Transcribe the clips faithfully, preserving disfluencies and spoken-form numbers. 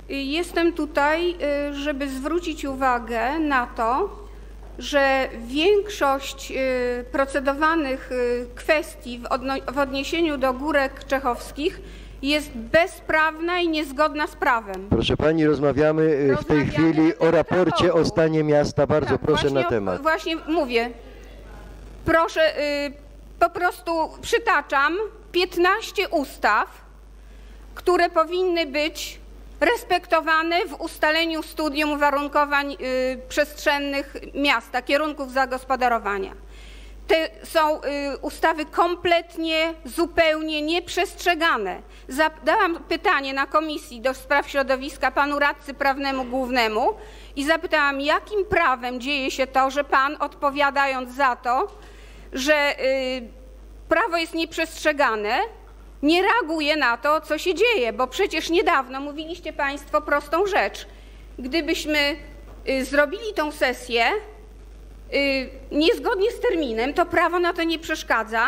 Jestem tutaj, żeby zwrócić uwagę na to, że większość procedowanych kwestii w odniesieniu do górek czechowskich jest bezprawna i niezgodna z prawem. Proszę pani, rozmawiamy w tej chwili o raporcie o stanie miasta. Bardzo tak, proszę właśnie, na temat. Właśnie mówię. Proszę, po prostu przytaczam piętnaście ustaw, które powinny być respektowane w ustaleniu studium uwarunkowań przestrzennych miasta, kierunków zagospodarowania. Te są ustawy kompletnie, zupełnie nieprzestrzegane. Zadałam pytanie na Komisji do Spraw Środowiska panu radcy prawnemu głównemu i zapytałam, jakim prawem dzieje się to, że pan, odpowiadając za to, że prawo jest nieprzestrzegane, nie reaguje na to, co się dzieje, bo przecież niedawno mówiliście państwo prostą rzecz. Gdybyśmy zrobili tą sesję niezgodnie z terminem, to prawo na to nie przeszkadza,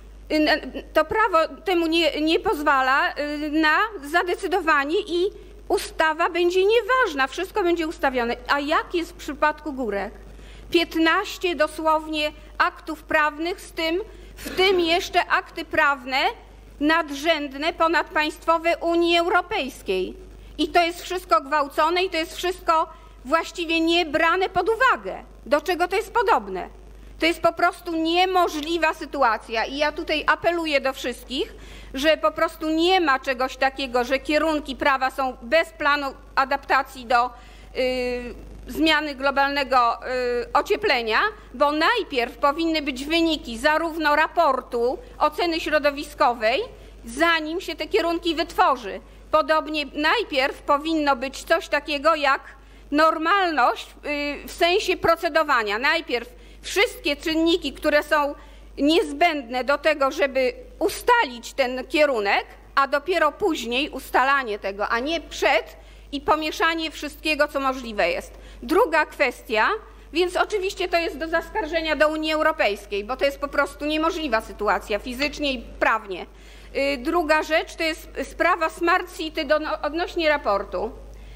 to prawo temu nie, nie pozwala na zadecydowanie i ustawa będzie nieważna, wszystko będzie ustawione. A jak jest w przypadku górek? piętnaście dosłownie aktów prawnych, z tym, w tym jeszcze akty prawne nadrzędne, ponadpaństwowe Unii Europejskiej. I to jest wszystko gwałcone i to jest wszystko właściwie nie brane pod uwagę. Do czego to jest podobne? To jest po prostu niemożliwa sytuacja i ja tutaj apeluję do wszystkich, że po prostu nie ma czegoś takiego, że kierunki prawa są bez planu adaptacji do yy, zmiany globalnego yy, ocieplenia, bo najpierw powinny być wyniki zarówno raportu oceny środowiskowej, zanim się te kierunki wytworzy. Podobnie najpierw powinno być coś takiego jak normalność yy, w sensie procedowania. Najpierw wszystkie czynniki, które są niezbędne do tego, żeby ustalić ten kierunek, a dopiero później ustalanie tego, a nie przed i pomieszanie wszystkiego, co możliwe jest. Druga kwestia, więc oczywiście to jest do zaskarżenia do Unii Europejskiej, bo to jest po prostu niemożliwa sytuacja fizycznie i prawnie. Druga rzecz to jest sprawa Smart City do, odnośnie raportu.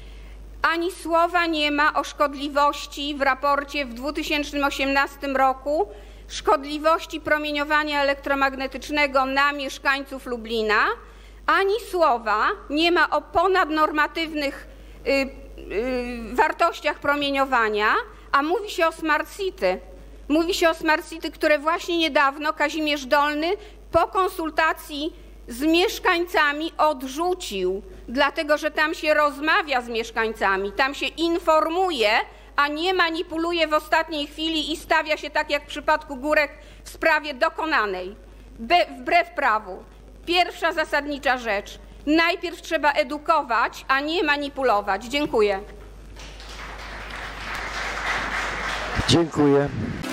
Ani słowa nie ma o szkodliwości w raporcie w dwa tysiące osiemnastym roku, szkodliwości promieniowania elektromagnetycznego na mieszkańców Lublina, ani słowa nie ma o ponadnormatywnych y, y, wartościach promieniowania, a mówi się o Smart City. Mówi się o Smart City, które właśnie niedawno Kazimierz Dolny po konsultacji z mieszkańcami odrzucił, dlatego że tam się rozmawia z mieszkańcami, tam się informuje, a nie manipuluje w ostatniej chwili i stawia się tak jak w przypadku górek w sprawie dokonanej, Be, wbrew prawu. Pierwsza zasadnicza rzecz. Najpierw trzeba edukować, a nie manipulować. Dziękuję. Dziękuję.